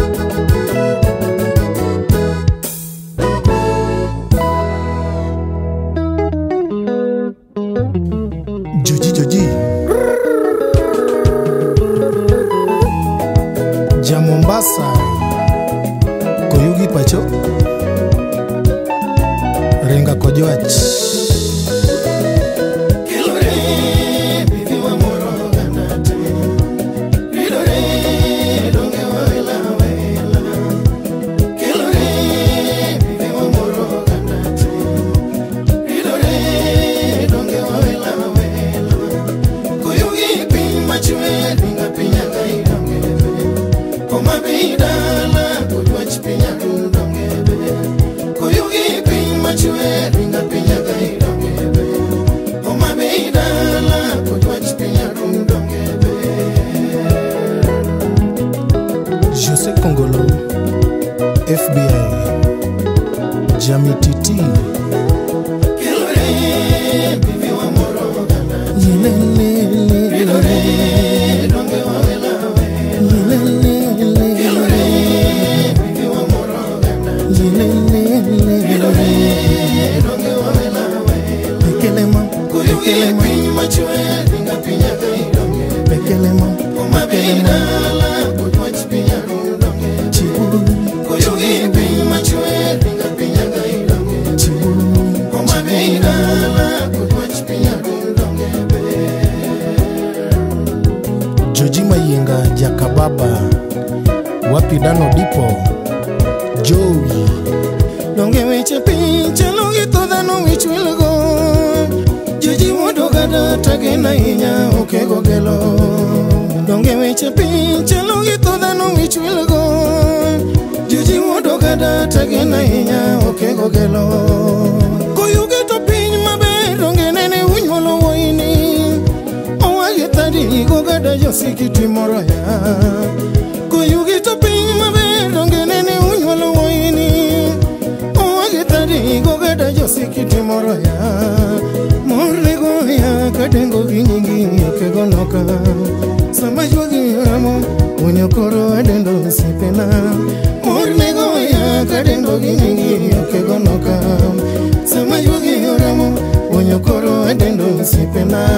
Joji Ja Mombasa Koyugi pacho Renga Kojoach José Congolo FBI Jami Titi Joji Mayenga Jakababa Wapi Dano Dipo Joey Donge weche pinche longi toda no wich wilgo Joji wodogada tagena inya okego gelo Donge weche pinche longi toda no wich wilgo Joji wodogada tagena inya okego gelo Koyuge to piny maber donge nene unyolo woini Owagi tadi gogada josikiti moroya Koyuge to piny maber donge nene unyolo woini Owagi tadi gogada josikiti moroya Morne goya kadengo ginyingi okego noka Sama juagi ramo unyokoro adendo sipena Morne goya kadengo ginyingi okego noka Sama juagi ramo unyokoro adendo sipena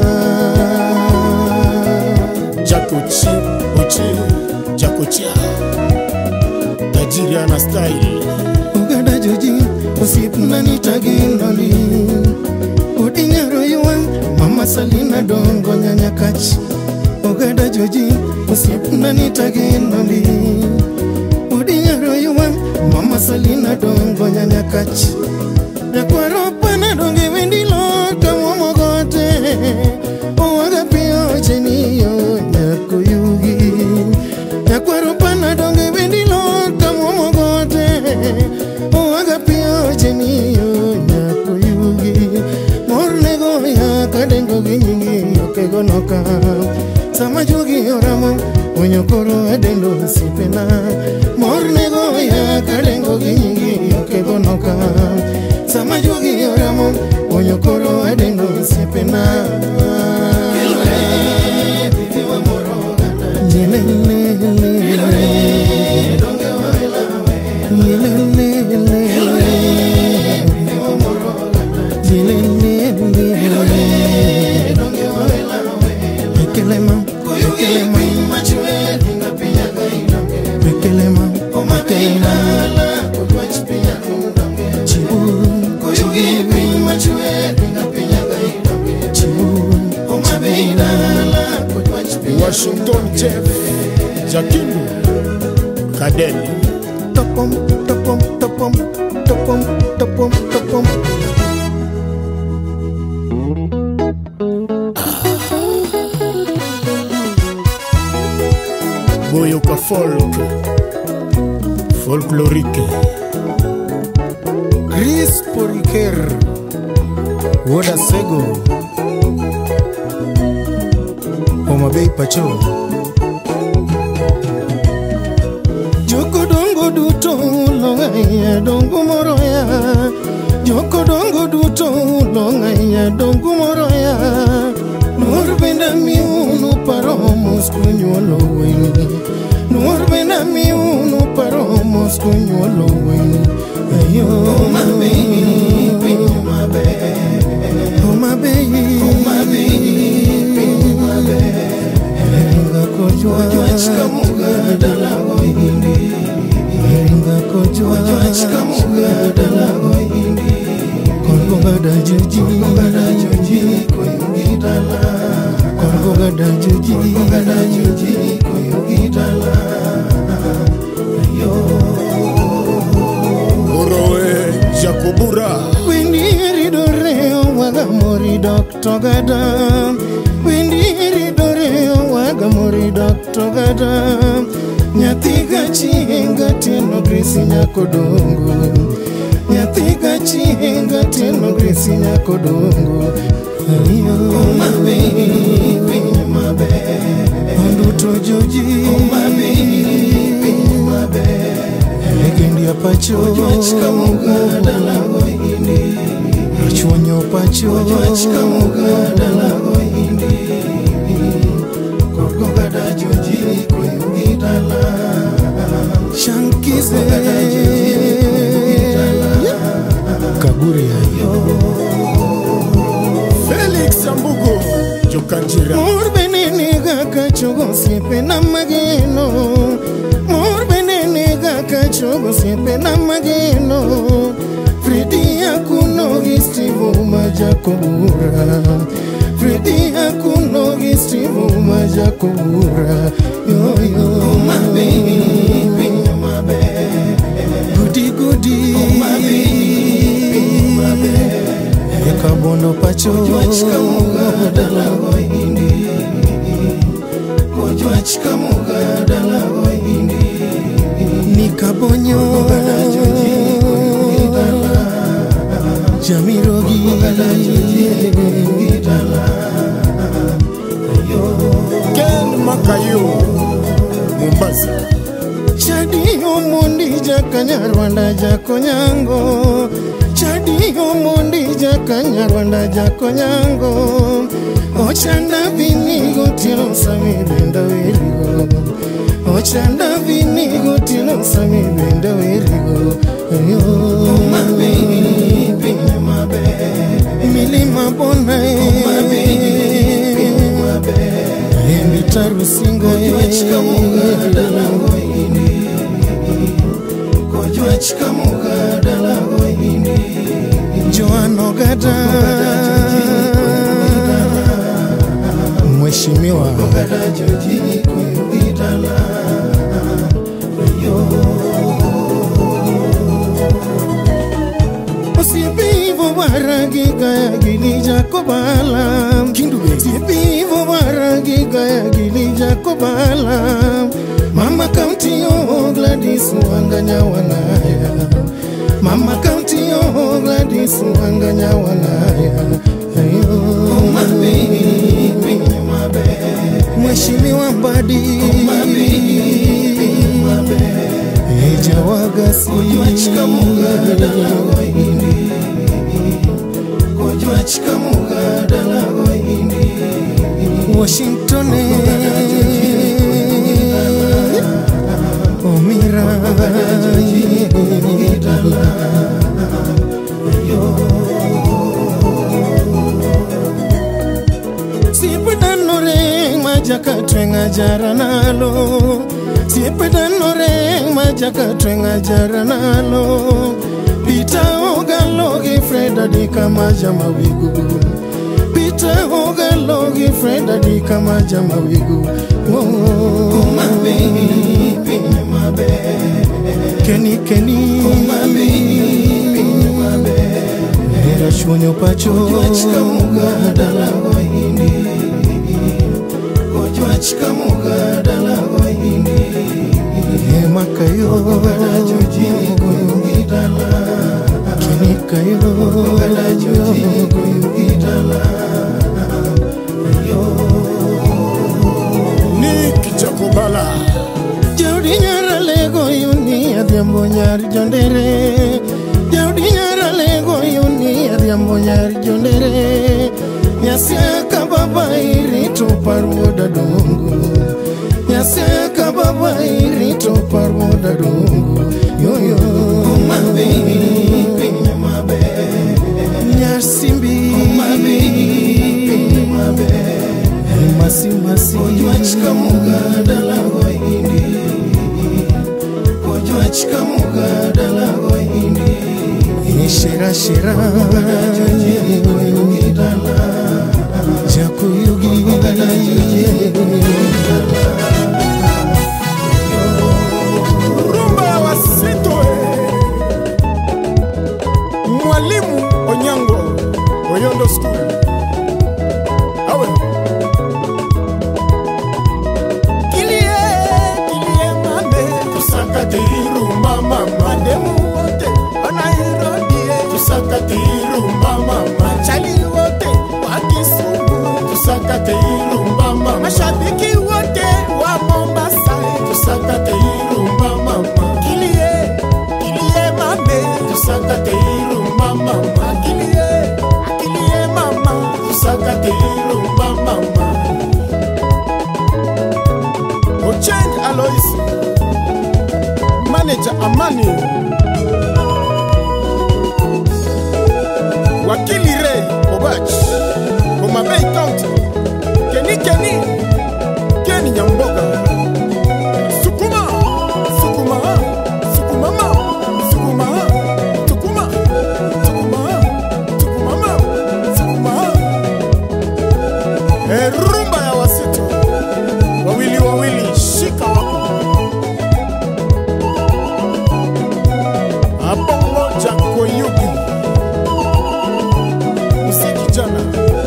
Jakuchi, Uchi, Jakuchia Tajiriana style Ugada Joji, usipuna nitaginoli Udinyaro yuan, Mama Salina dongo nyanyakachi Ugada Joji, usipuna nitaginoli Udinyaro yuan, Mama Salina dongo nyanyakachi Yakwaro pana donge wendilo kamomogote Owaga pio cheniyo Nyakuyugi Yakwaro pana donge wendilo kamomogote Owaga pio cheniyo Nyakuyugi Mornego ya kadengo ginyingi okego noka Sama jugi oramo unyokoro adendo sipena Mornego ya kadengo ginyingi okego noka Sama jugi oramo unyokoro adendo sipena Washington Jeff Jakindu Kadeli Topom, topom, topom, topom, topom, topom Boyoka folk Folklorique Chris Poriker Woda Sego Oma Bay Pacho Joko dongo duto longaya dongo moroya Joko dongo duto longaya dongo moroya Nur benda miunu paromos kunyolo weni Nur benda miunu Mos kunyuolo weni ayo Homa Bay piny maber, Homa Bay piny maber, ringa ojwach kamuga dalago indi, ringa ojwach kamuga dalago indi, Kongo gada joji koyo dala, Kongo gada joji koyo dala. Orowe Jakobura Wendi ridore waga mori Dr. Gada Wendi ridore waga mori Dr. Gada Nyathi gachienga tino grisi nyakodongo Nyathi gachienga tino grisi nyakodongo Homa Bay piny maber, Onduto joji Homa Bay piny maber, Legendi apacho ojwach kamuga dalago indi, Rachuonyo pacho ojwach kamuga dalago indi, Kongo gada joji koyo dala, Shankize Kaburi ayo Felix Ambugo Jokanjira Mor benene gaka chogo siepe na mageno Mor benene gaka chogo siepe na mageno Fredi akuno gistivo majakobura Fredi akuno gistivo majakobura Yo yo Homa Bay piny maber, Gudi Homa Bay piny maber, Ekabondo pacho ojwach kamuga dalago indi, ojwach kamuga dalago indi, Nikabonyo Jamirogi Ken Makayo Mombasa Chadi omundi jakanyarwanda jakonyango Chadi omundi jakanyarwanda jakonyango Ochanda vinigo tilo sami benda wirigo Ochanda vinigo tilo sami benda wirigo Homa Bay piny maber, Milima bonae Homa Bay piny maber, Embitaru singa ojwach kamuga dalago indi, ojwach kamuga dalago indi, Joano Gada Mheshimiwa gada joji koyo dala, Osipivo waragi gaya gili jakobala Kindube Sipivo waragi gaya gili jakobala Mama County o Gladys wanganya wanaya Mama County o Gladys wanganya wanaya Homa Bay piny maber, Mheshimiwa Mbadi Homa Bay piny maber, Ejawagasi ojwach kamuga dalago indi, ojwach kamuga dalago indi, Washington Omira Sipedanore majaka twenga jaranalo Sipedanore majaka twenga jaranalo Pita ogalogi Freda di kamaja mawigu Pita ogalogi Freda di kamaja mawigu Homa Bay piny maber, Kenny Homa Bay piny maber, Era chuonyo pacho ojwach kamuga dalago indi, ojwach kamuga dalago indi, Makayo gada joji koyo dala, Kenny kayo gada joji koyo dala, Nick Jakobala Jaudi nyara lego yuni adhiambo nyar jondere Jaudi nyara lego yuni adhiambo nyar jondere Nyasiaka baba irito parwoda dongo Nyasiaka baba irito parwoda dongo Yo masi masi Ojwa chika muga dala go hindi Ojwa chika muga dala go hindi shira shira Joji go yugi dala Jaku yugi Rumba ya Wasito Mwalimu Onyango Oyondo School Awe Kilie mame Tusakati rumba mama Demu wote wanairudie Tusakati rumba mama Chali wote wakisumu Tusakati rumba mama Mashabiki wote wa Mombasa Tusakati rumba mama Kilie mame Tusakati rumba mama Kilie mama Tusakati rumba mama Ocheng Alois Manager Amani Wakili Ray Obach Homa Bay County Kenny Nyamboga Sukuma Rumba ya Wasito wawili shika wako hapo moja Koyugi Msikijana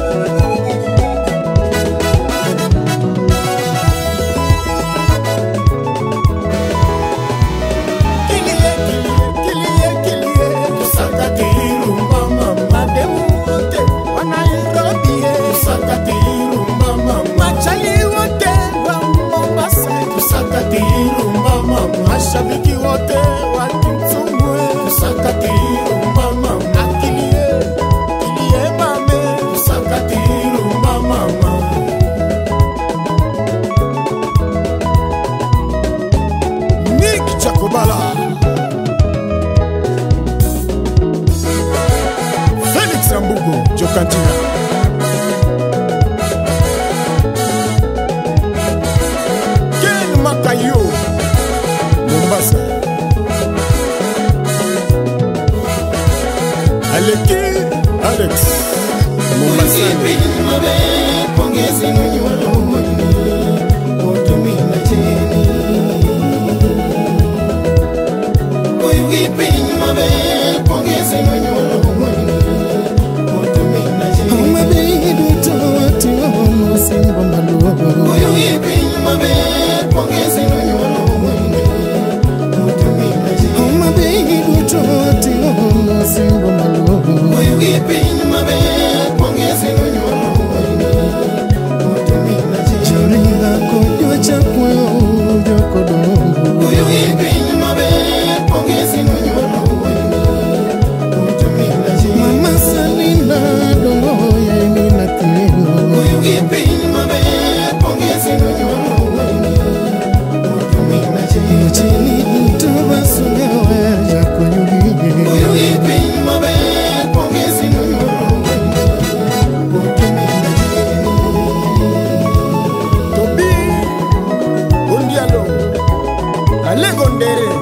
Mashabiki wote wakimsumwe Tusakati rumba mama Akilie mame Tusakati rumba mama Nick Chakobala Felix Ambugo Jokanjira Ken Makayo Mombasa Aleki Alex Mombasa Mabe pongezi nunywalo mwini Otumina cheni Koyugi piny mabe pongezi nunywalo mwini Otumina cheni Homa Bay duto atiwa simba maluo Koyugi piny mabe pongezi nunywalo mwini Otumina cheni Homa Bay duto atiwa simba maluo Koyugi piny mabe pongezi nunywalo mwini Otumina cheni Joringa kodwa chakwe joko dongo Koyugi piny mabe pongezi nunywalo mwini Otumina cheni Mama Salina dongo ya nina kino Koyugi piny mabe pongezi nunywalo mwini Otumina cheni Chini duto basunewe jako yugi Koyugi piny mabe pongezi nunywalo mwini Otumina cheni Tobi Undialo Alego Ndere